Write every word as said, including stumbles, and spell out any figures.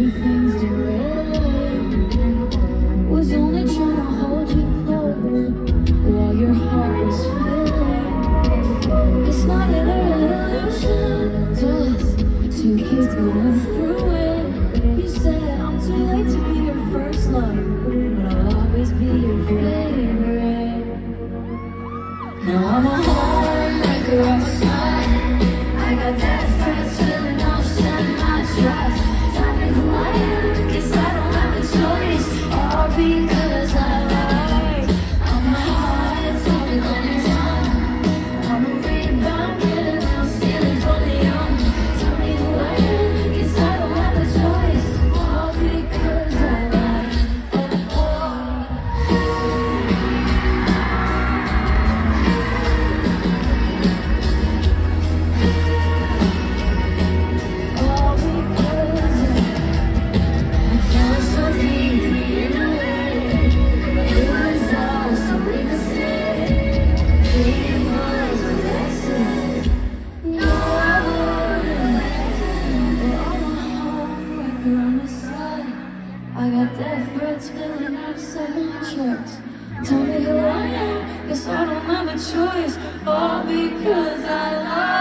everything's derailed. Was only trying to hold you close while your heart was failing. It's not an illusion, just to keep going through it. You said I'm too late to be your first love, but I'll always be your favorite. Now I'm a homewrecker outside. I got death threats filling up, send my trust. Tell me who I am, guess I don't have a choice. All because I lied. I'm a heart talking on its own. I'm a rebound killer, now stealing from the young. Tell me who I am, guess I don't have a choice. All because I lied. Oh, oh. All because I fell so deeply in a way. It was all so innocent. It was a lesson. No, I wouldn't let it. I'm a homewrecker on the side. I got death threats filling up seven trucks. Tell me who I am, guess I don't have a choice. All because I lied.